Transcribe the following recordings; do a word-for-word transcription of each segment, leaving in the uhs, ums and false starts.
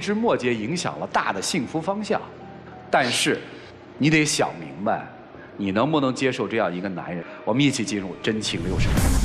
枝末节影响了大的幸福方向。但是，你得想明白，你能不能接受这样一个男人？我们一起进入真情六十分。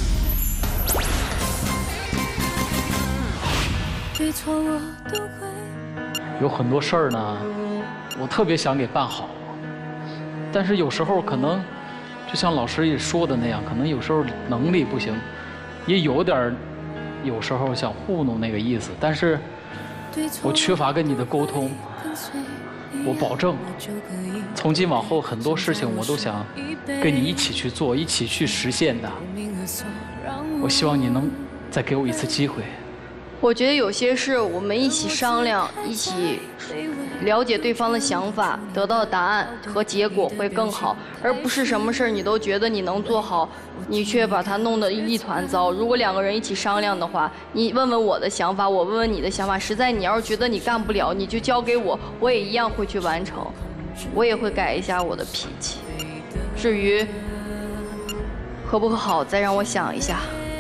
对错我都会。 有很多事儿呢，我特别想给办好，但是有时候可能，就像老师也说的那样，可能有时候能力不行，也有点儿，有时候想糊弄那个意思，但是我缺乏跟你的沟通。我保证，从今往后很多事情我都想跟你一起去做，一起去实现的。我希望你能再给我一次机会。 我觉得有些事我们一起商量，一起了解对方的想法，得到答案和结果会更好，而不是什么事儿你都觉得你能做好，你却把它弄得一团糟。如果两个人一起商量的话，你问问我的想法，我问问你的想法，实在你要是觉得你干不了，你就交给我，我也一样会去完成，我也会改一下我的脾气。至于合不好，再让我想一下。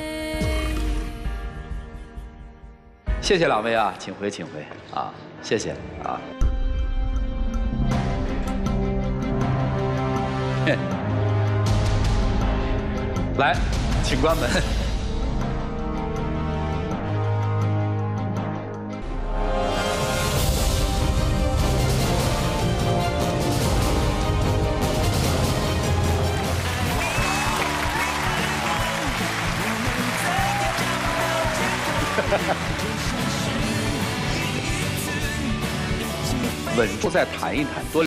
谢谢两位啊，请回，请回啊，谢谢啊。来，请关门。稳住，再谈一谈，多。